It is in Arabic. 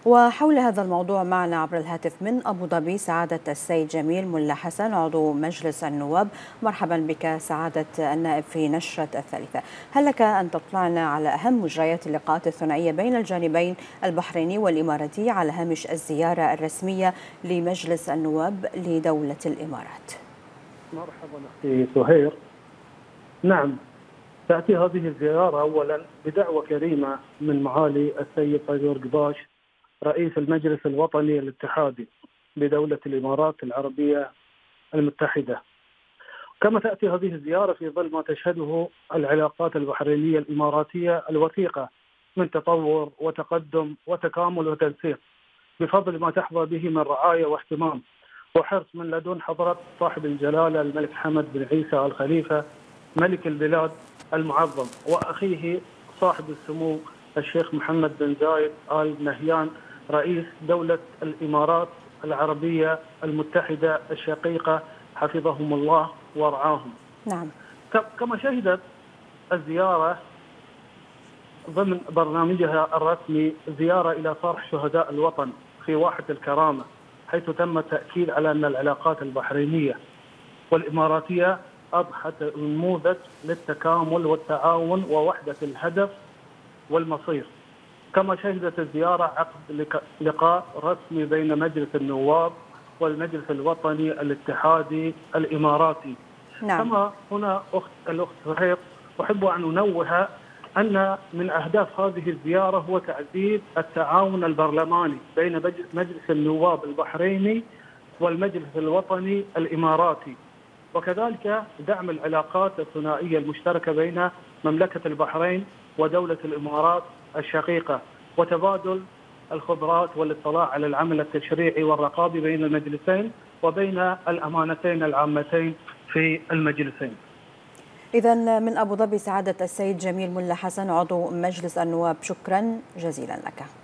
وحول هذا الموضوع معنا عبر الهاتف من أبو ظبي سعادة السيد جميل ملا حسن عضو مجلس النواب. مرحبا بك سعادة النائب في نشرة الثالثة. هل لك أن تطلعنا على أهم مجريات اللقاءات الثنائية بين الجانبين البحريني والإماراتي على هامش الزيارة الرسمية لمجلس النواب لدولة الإمارات؟ مرحبا أختي سهير. نعم، تأتي هذه الزيارة أولا بدعوة كريمة من معالي السيد طيور قباش رئيس المجلس الوطني الاتحادي بدولة الإمارات العربية المتحدة. كما تأتي هذه الزيارة في ظل ما تشهده العلاقات البحرينية الإماراتية الوثيقة من تطور وتقدم وتكامل وتنسيق بفضل ما تحظى به من رعاية واهتمام وحرص من لدن حضرة صاحب الجلالة الملك حمد بن عيسى آل خليفة ملك البلاد المعظم، وأخيه صاحب السمو الشيخ محمد بن زايد آل نهيان رئيس دولة الإمارات العربية المتحدة الشقيقة حفظهم الله ورعاهم. نعم. كما شهدت الزيارة ضمن برنامجها الرسمي زيارة إلى صرح شهداء الوطن في واحة الكرامة، حيث تم التأكيد على أن العلاقات البحرينية والإماراتية أضحت نموذج للتكامل والتعاون ووحدة الهدف والمصير. كما شهدت الزيارة عقد لقاء رسمي بين مجلس النواب والمجلس الوطني الاتحادي الإماراتي. نعم. كما هنا الأخت سهير أحب أن أنوه أن من أهداف هذه الزيارة هو تعزيز التعاون البرلماني بين مجلس النواب البحريني والمجلس الوطني الإماراتي، وكذلك دعم العلاقات الثنائية المشتركة بين مملكة البحرين ودولة الإمارات الشقيقة، وتبادل الخبرات والاطلاع على العمل التشريعي والرقابي بين المجلسين وبين الأمانتين العامتين في المجلسين. إذن من أبو ظبي سعادة السيد جميل ملا حسن عضو مجلس النواب، شكرا جزيلا لك.